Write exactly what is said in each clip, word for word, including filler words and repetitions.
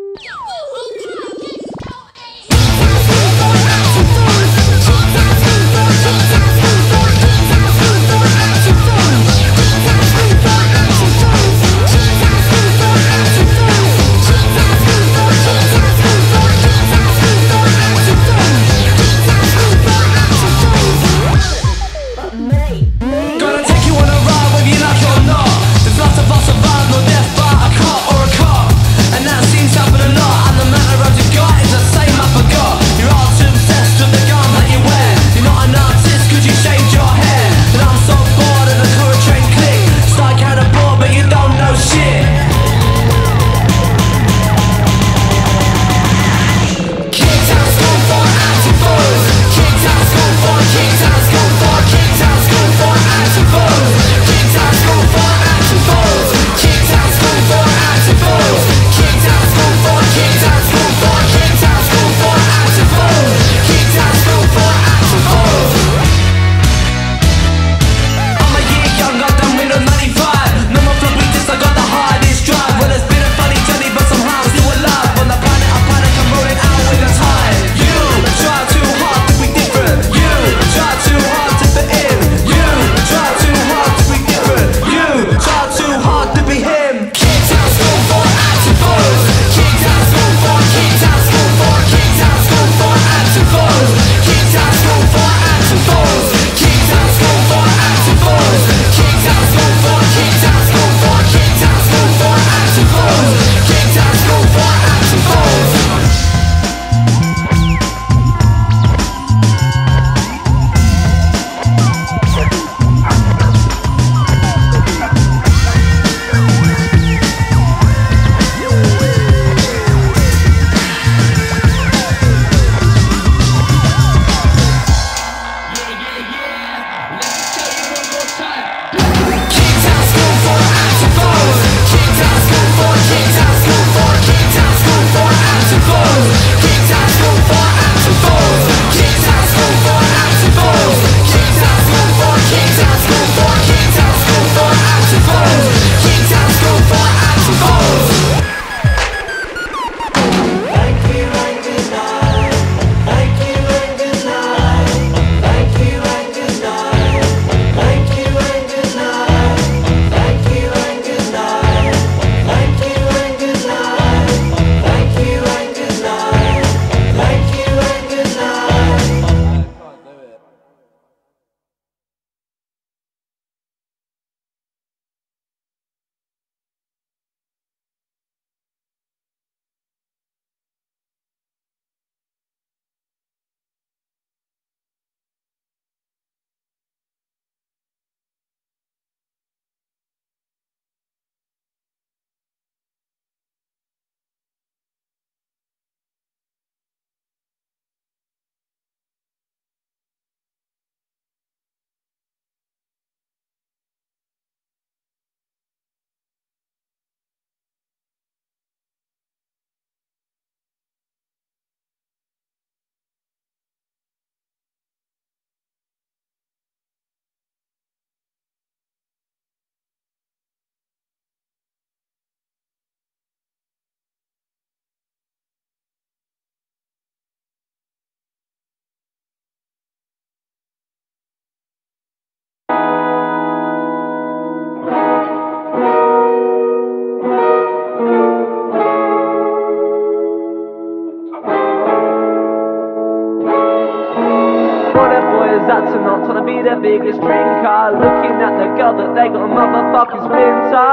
be the biggest drinker, looking at the girl that they got a motherfucking splinter.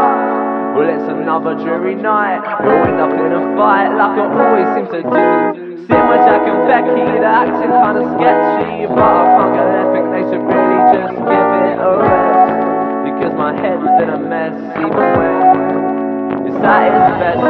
Well, it's another jury night, we'll end up in a fight like I always seem to do. Sitting with Jack and Becky, they're acting kinda sketchy, but I can't get there, think they should really just give it a rest, because my head's in a mess even when it's at its best.